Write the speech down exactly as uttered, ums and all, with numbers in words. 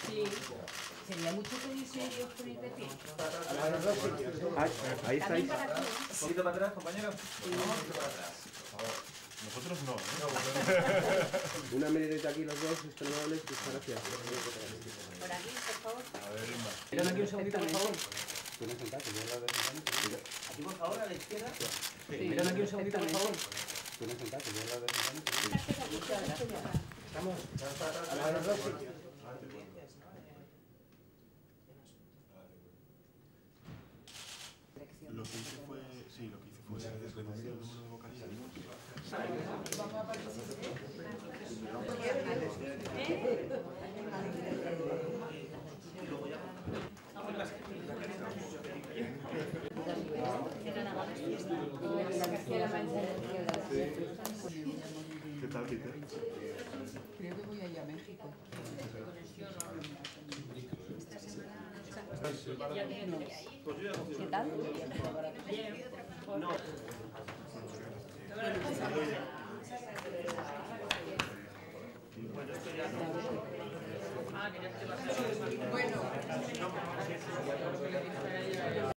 Sí. Sería mucho pedirse ellos por ir de pie. A los dos sitios. Ahí, ahí estáis. Un poquito para atrás, compañero. Sí. Un poquito para atrás, por favor. Nosotros no, ¿eh? Una medidita aquí los dos, extremables, muchas gracias. Por aquí, por favor. A ver, Inma. Miran aquí un segundito, por favor. Tú me sentás, que yo la de Aquí, por favor, a la izquierda. Sí. Miran aquí un segundito, por favor. Tú me sentás, que yo la de Estamos a los dos sitios. Lo que hice fue, sí, lo que hice fue reducir el número de vocalistas. ¿Qué tal, Peter? Creo que voy a ir a México. ¿Qué tal? No. Bueno, esto ya no. Ah, que ya te vas a... Bueno.